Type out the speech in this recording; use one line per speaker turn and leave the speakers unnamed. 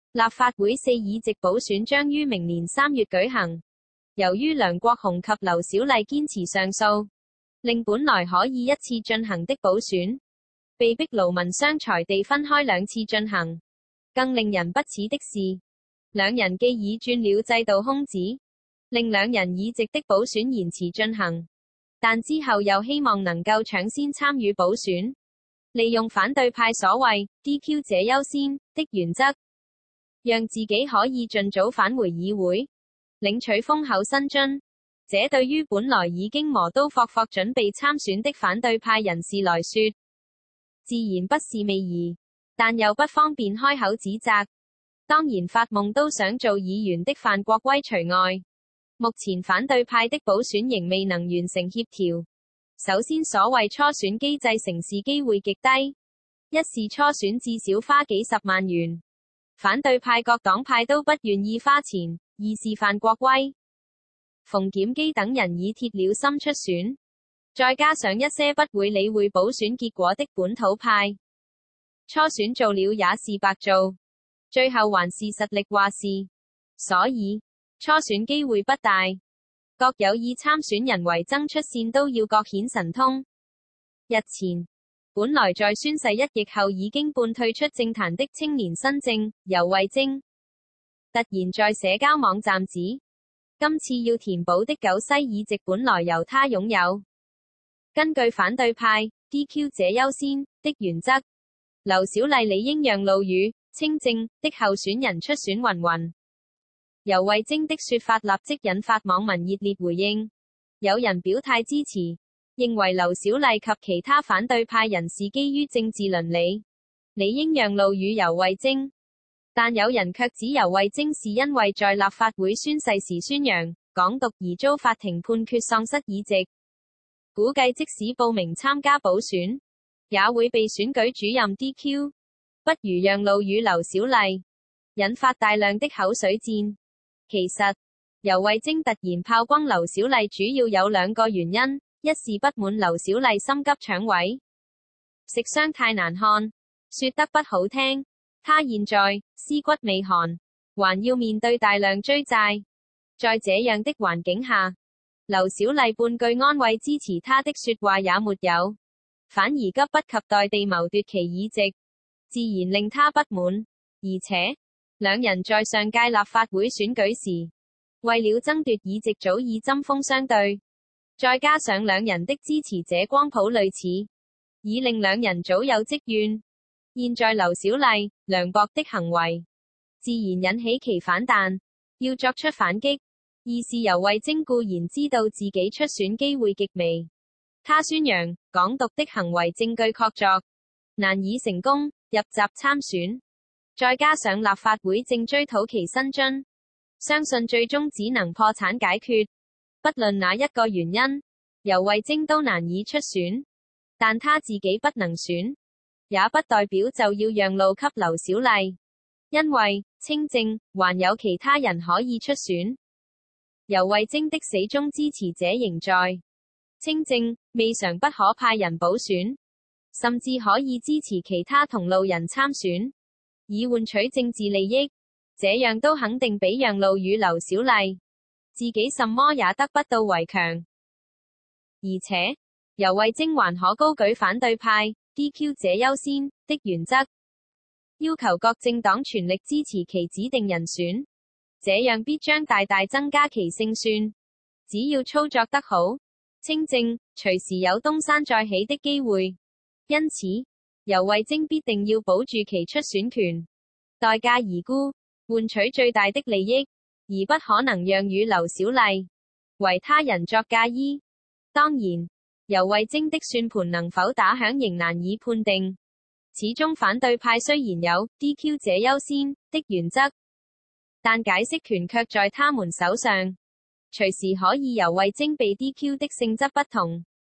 立法會4議席補選將於明年3月舉行。由於梁國雄及劉小麗堅持上訴，令本來可以一次進行的補選，被迫勞民傷財地分開2次進行。更令人不齒的是，兩人既已轉了制度空子，令兩人議席的補選延遲進行，但之後又希望能夠搶先參與補選，利用反對派所謂 DQ 者優先的原則，讓自己可以盡早返回議會，領取豐厚薪津。這對於本來已經磨刀霍霍準備參選的反對派人士來說，自然不是味兒，但又不方便開口指責。當然發夢都想做議員的范國威除外。目前反對派的補選仍未能完成協調。首先所謂初選機制成事機會極低，一是初選至少花幾十萬元，反對派各黨派都不願意花錢；二是范國威、馮檢基等人已鐵了心出選，再加上一些不會理會補選結果的本土派，初選做了也是白做，最後還是實力話事，所以初選機會不大。各有意參選人為爭出線都要各顯神通。日前，本來在宣誓一役後已經半退出政壇的青年新政游蕙禎，突然在社交網站指，今次要填補的9西議席本來由他擁有。根據反對派 DQ 者優先的原則，劉小麗理應讓路予青政的候選人出選云云。游蕙禎的說法立即引發網民熱烈回應，有人表態支持，認為劉小麗及其他反對派人士基於政治倫理，理應讓路予游蕙禎。但有人卻指游蕙禎是因為在立法會宣誓時宣揚港獨而遭法庭判決喪失議席，估計即使報名參加補選，也會被選舉主任 DQ， 不如讓路予劉小麗，引發大量的口水戰。其實，游蕙禎突然炮轟劉小麗主要有2個原因，一是不滿劉小麗心急搶位，食相太難看，說得不好聽，她現在屍骨未寒，還要面對大量追債。在這樣的環境下，劉小麗半句安慰支持她的說話也沒有，反而急不及待地謀奪其議席，自然令她不滿。而且兩人在上屆立法會選舉時，為了爭奪議席早已針鋒相對，再加上兩人的支持者光譜類似，已令兩人早有積怨。現在劉小麗、涼薄的行為，自然引起其反彈，要作出反擊。二是游蕙禎固然知道自己出選機會極微，他宣揚港獨的行為證據確鑿，難以成功入閘參選。再加上立法會正追討其薪津，相信最終只能破產解決。不論哪一個原因，游蕙禎都難以出選，但他自己不能選，也不代表就要讓路給劉小麗，因為青政還有其他人可以出選。游蕙禎的死忠支持者仍在，青政未嘗不可派人補選，甚至可以支持其他同路人參選，以換取政治利益，這樣都肯定比讓路予劉小麗，自己什麼也得不到為強。而且，游蕙禎還可高舉反對派 DQ 者優先的原則，要求各政黨全力支持其指定人選，這樣必將大大增加其勝算。只要操作得好，青政隨時有東山再起的機會。因此，游蕙禎必定要保住其出選權，待價而沽，換取最大的利益，而不可能讓予劉小麗，為他人作嫁衣。當然，游蕙禎的算盤能否打響仍難以判定。始終反對派雖然有 DQ 者優先的原則，但解釋權卻在他們手上，隨時可以游蕙禎被 DQ 的性質不同。